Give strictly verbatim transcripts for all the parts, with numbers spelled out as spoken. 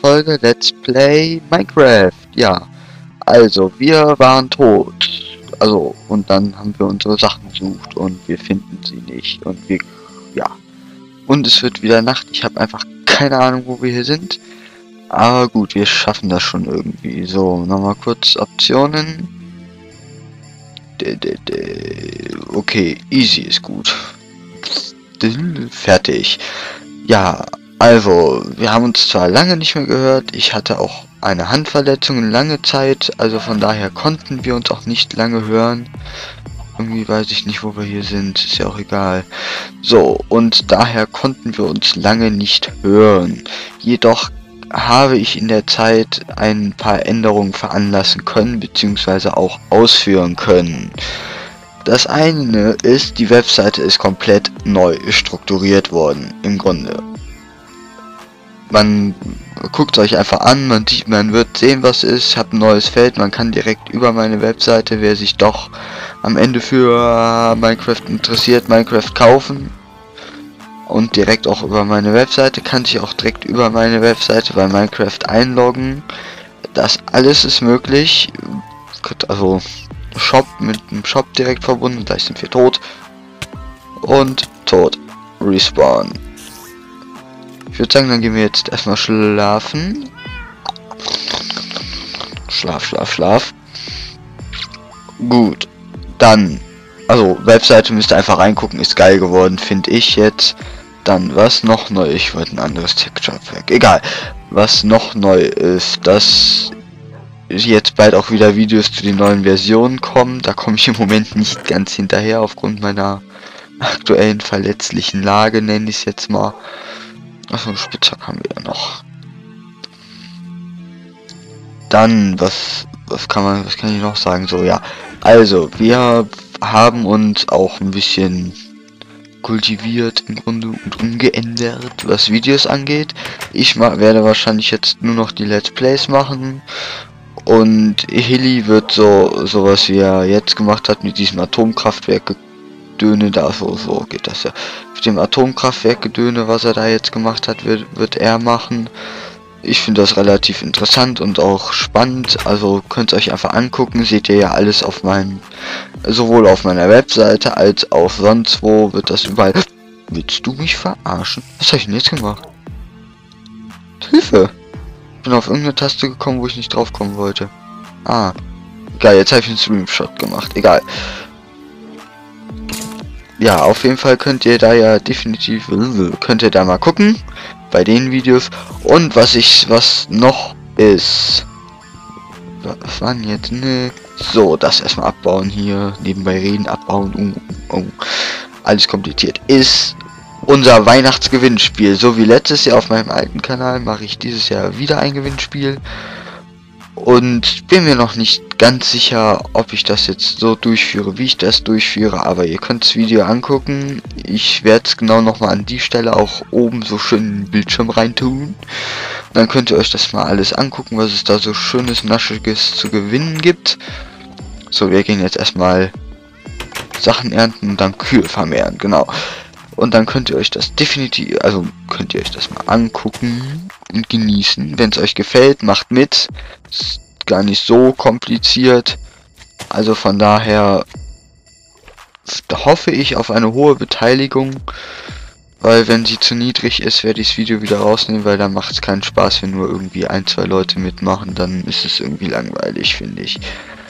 Folge Let's Play Minecraft. Ja, also wir waren tot. Also, und dann haben wir unsere Sachen gesucht und wir finden sie nicht. Und wir, ja. Und es wird wieder Nacht. Ich habe einfach keine Ahnung, wo wir hier sind. Aber gut, wir schaffen das schon irgendwie. So, nochmal kurz Optionen. Okay, easy ist gut. Fertig. Ja, also, wir haben uns zwar lange nicht mehr gehört. Ich hatte auch eine Handverletzung lange Zeit. Also von daher konnten wir uns auch nicht lange hören. Irgendwie weiß ich nicht, wo wir hier sind. Ist ja auch egal. So, und daher konnten wir uns lange nicht hören. Jedoch habe ich in der Zeit ein paar Änderungen veranlassen können, beziehungsweise auch ausführen können. Das eine ist, die Webseite ist komplett neu strukturiert worden, im Grunde. Man guckt euch einfach an, man sieht, man wird sehen, was ist. Ich habe ein neues Feld, man kann direkt über meine Webseite, wer sich doch am Ende für Minecraft interessiert, Minecraft kaufen. Und direkt auch über meine Webseite, kann sich auch direkt über meine Webseite bei Minecraft einloggen. Das alles ist möglich. Also Shop mit dem Shop direkt verbunden, gleich sind wir tot. Und tot. Respawn. Ich würde sagen, dann gehen wir jetzt erstmal schlafen. Schlaf, schlaf, schlaf. Gut. Dann, also Webseite müsst ihr einfach reingucken, ist geil geworden, finde ich jetzt. Dann, was noch neu? Ich wollte ein anderes Texture Pack. Egal. Was noch neu ist, dass jetzt bald auch wieder Videos zu den neuen Versionen kommen. Da komme ich im Moment nicht ganz hinterher aufgrund meiner aktuellen verletzlichen Lage, nenne ich es jetzt mal. Achso, einen Spitzhack haben wir ja noch. Dann, was, was kann man, was kann ich noch sagen? So, ja. Also, wir haben uns auch ein bisschen kultiviert im Grunde und umgeändert, was Videos angeht. Ich werde wahrscheinlich jetzt nur noch die Let's Plays machen. Und Hilly wird so, sowas wie er jetzt gemacht hat mit diesem Atomkraftwerk Gedöne, da so, so geht das ja. Mit dem Atomkraftwerk Gedöne, was er da jetzt gemacht hat, wird, wird er machen. Ich finde das relativ interessant und auch spannend, also könnt ihr euch einfach angucken, seht ihr ja alles auf meinem, sowohl auf meiner Webseite als auch sonst wo wird das überall. Willst du mich verarschen? Was habe ich denn jetzt gemacht? Hilfe! Ich bin auf irgendeine Taste gekommen, wo ich nicht drauf kommen wollte. Ah, egal, jetzt habe ich einen Screenshot gemacht, egal. Ja, auf jeden Fall könnt ihr da ja definitiv, könnt ihr da mal gucken, bei den Videos. Und was ich, was noch ist, was waren jetzt, ne? So, das erstmal abbauen hier, nebenbei reden, abbauen, uh, uh, alles kompliziert, ist unser Weihnachtsgewinnspiel. So wie letztes Jahr auf meinem alten Kanal mache ich dieses Jahr wieder ein Gewinnspiel. Und bin mir noch nicht ganz sicher, ob ich das jetzt so durchführe, wie ich das durchführe. Aber ihr könnt das Video angucken. Ich werde es genau nochmal an die Stelle auch oben so schön in den Bildschirm reintun. Dann könnt ihr euch das mal alles angucken, was es da so schönes, naschiges zu gewinnen gibt. So, wir gehen jetzt erstmal Sachen ernten und dann Kühe vermehren, genau. Und dann könnt ihr euch das definitiv, also könnt ihr euch das mal angucken und genießen. Wenn es euch gefällt, macht mit. Ist gar nicht so kompliziert. Also von daher hoffe ich auf eine hohe Beteiligung. Weil wenn sie zu niedrig ist, werde ich das Video wieder rausnehmen, weil dann macht es keinen Spaß, wenn nur irgendwie ein, zwei Leute mitmachen. Dann ist es irgendwie langweilig, finde ich.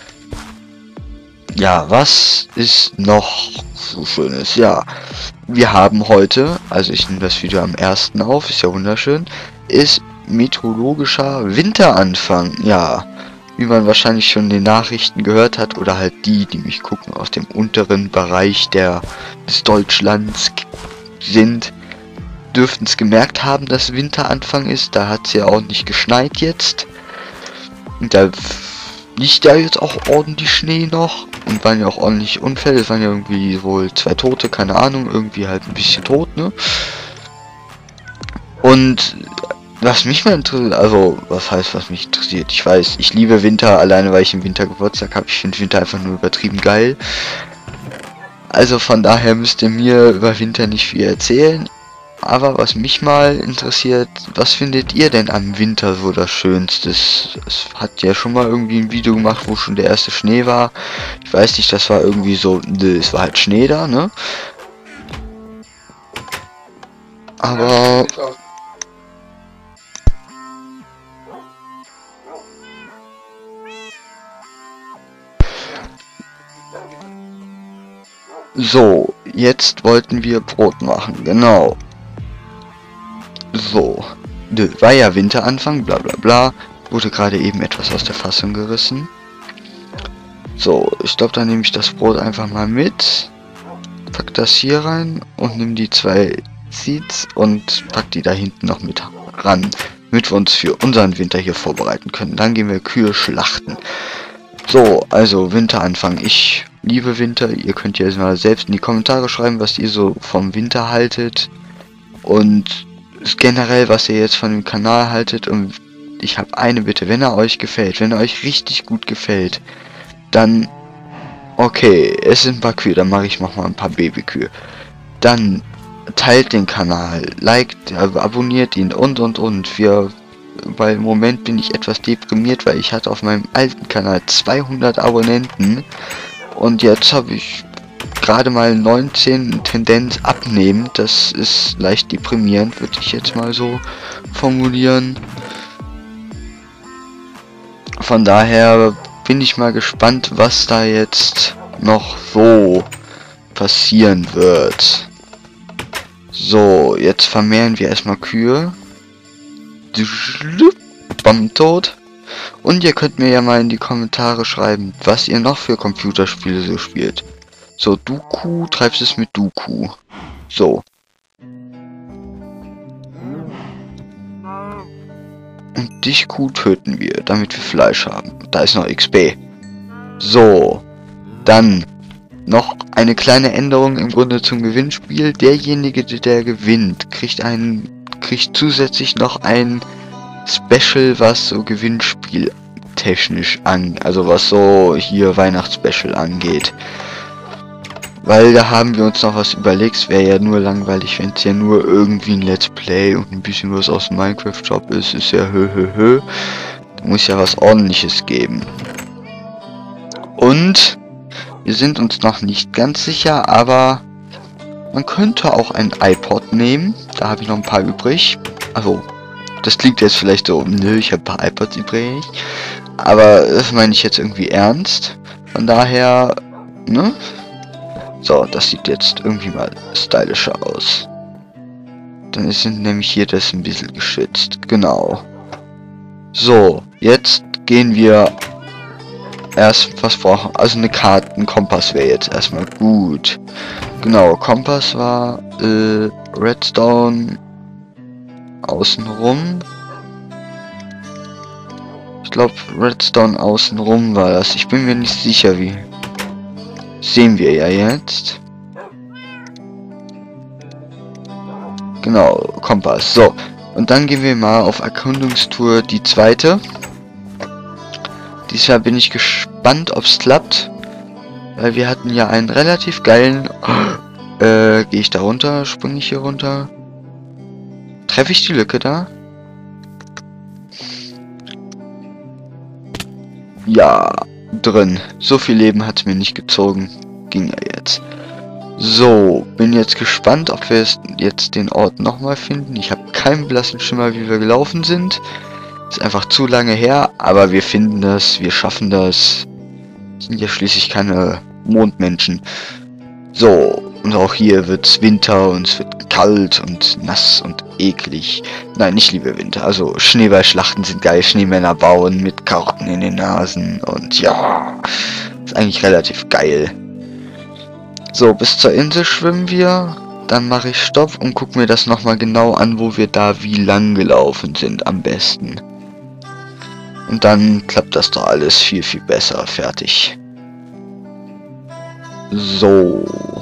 Ja, was ist noch so schönes? Ja, wir haben heute, also ich nehme das Video am ersten auf, ist ja wunderschön, ist meteorologischer Winteranfang. Ja, wie man wahrscheinlich schon in den Nachrichten gehört hat, oder halt die, die mich gucken, aus dem unteren Bereich der, des Deutschlands sind, dürften es gemerkt haben, dass Winteranfang ist. Da hat es ja auch nicht geschneit jetzt. Und da liegt ja jetzt auch ordentlich Schnee noch. Und waren ja auch ordentlich Unfälle. Es waren ja irgendwie wohl zwei Tote, keine Ahnung. Irgendwie halt ein bisschen tot, ne? Und was mich mal interessiert, also was heißt, was mich interessiert? Ich weiß, ich liebe Winter, alleine weil ich im Winter Geburtstag habe. Ich finde Winter einfach nur übertrieben geil. Also von daher müsst ihr mir über Winter nicht viel erzählen. Aber was mich mal interessiert, was findet ihr denn am Winter so das Schönste? Es hat ja schon mal irgendwie ein Video gemacht, wo schon der erste Schnee war. Ich weiß nicht, das war irgendwie so, ne, es war halt Schnee da, ne? Aber so, jetzt wollten wir Brot machen, genau. So, nö, war ja Winteranfang, bla bla bla. Wurde gerade eben etwas aus der Fassung gerissen. So, ich glaube, dann nehme ich das Brot einfach mal mit. Pack das hier rein und nimm die zwei Seeds und pack die da hinten noch mit ran. Damit wir uns für unseren Winter hier vorbereiten können. Dann gehen wir Kühe schlachten. So, also Winteranfang. Ich liebe Winter. Ihr könnt ja mal selbst in die Kommentare schreiben, was ihr so vom Winter haltet. Und generell, was ihr jetzt von dem Kanal haltet. Und ich habe eine Bitte, wenn er euch gefällt, wenn er euch richtig gut gefällt, dann, okay, es sind ein paar Kühe, dann mache ich noch mal ein paar Babykühe. Dann teilt den Kanal, liked, abonniert ihn und und und. Wir, weil im Moment bin ich etwas deprimiert, weil ich hatte auf meinem alten Kanal zweihundert Abonnenten und jetzt habe ich gerade mal neunzehn, Tendenz abnehmen. Das ist leicht deprimierend, würde ich jetzt mal so formulieren. Von daher bin ich mal gespannt, was da jetzt noch so passieren wird. So, jetzt vermehren wir erstmal Kühe. Bam, tot. Und ihr könnt mir ja mal in die Kommentare schreiben, was ihr noch für Computerspiele so spielt. So, Duku, treibst es mit Duku. So. Und dich Kuh töten wir, damit wir Fleisch haben. Da ist noch X P. So. Dann noch eine kleine Änderung im Grunde zum Gewinnspiel. Derjenige, der gewinnt, kriegt einen, kriegt zusätzlich noch ein Special, was so Gewinnspiel technisch an, also was so hier Weihnachtsspecial angeht. Weil da haben wir uns noch was überlegt. Es wäre ja nur langweilig, wenn es ja nur irgendwie ein Let's Play und ein bisschen was aus dem Minecraft-Shop ist. Ist ja hö hö hö. Da muss ja was Ordentliches geben. Und wir sind uns noch nicht ganz sicher, aber man könnte auch ein iPod nehmen. Da habe ich noch ein paar übrig. Also, das klingt jetzt vielleicht so, nö, ich habe ein paar iPods übrig. Aber das meine ich jetzt irgendwie ernst. Von daher, ne? So, das sieht jetzt irgendwie mal stylischer aus. Dann ist nämlich hier das ein bisschen geschützt. Genau. So, jetzt gehen wir erst, was brauchen, also eine Karte, ein Kompass wäre jetzt erstmal gut. Genau, Kompass war äh, Redstone außenrum. Ich glaube, Redstone außenrum war das. Ich bin mir nicht sicher, wie. Sehen wir ja jetzt. Genau, Kompass. So, und dann gehen wir mal auf Erkundungstour, die zweite. Diesmal bin ich gespannt, ob es klappt. Weil wir hatten ja einen relativ geilen... Äh, gehe ich da runter? Springe ich hier runter? Treffe ich die Lücke da? Ja, drin. So viel Leben hat es mir nicht gezogen. Ging ja jetzt. So, bin jetzt gespannt, ob wir jetzt den Ort nochmal finden. Ich habe keinen blassen Schimmer, wie wir gelaufen sind. Ist einfach zu lange her, aber wir finden das, wir schaffen das. Sind ja schließlich keine Mondmenschen. So, und auch hier wird's Winter und es wird kalt und nass und eklig. Nein, ich liebe Winter. Also Schneeballschlachten sind geil, Schneemänner bauen mit Karten in den Nasen und ja, ist eigentlich relativ geil. So, bis zur Insel schwimmen wir. Dann mache ich Stopp und gucke mir das nochmal genau an, wo wir da wie lang gelaufen sind am besten. Und dann klappt das doch alles viel, viel besser. Fertig. So.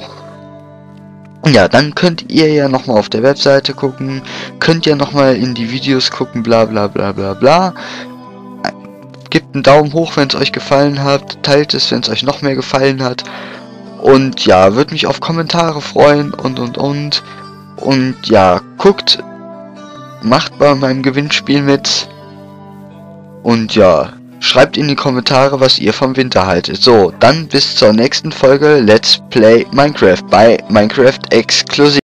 Ja, dann könnt ihr ja nochmal auf der Webseite gucken. Könnt ja nochmal in die Videos gucken, bla bla bla bla bla. Gebt einen Daumen hoch, wenn es euch gefallen hat. Teilt es, wenn es euch noch mehr gefallen hat. Und ja, würde mich auf Kommentare freuen und und und. Und ja, guckt, macht bei meinem Gewinnspiel mit. Und ja, schreibt in die Kommentare, was ihr vom Winter haltet. So, dann bis zur nächsten Folge Let's Play Minecraft bei Minecraft Exklusiv.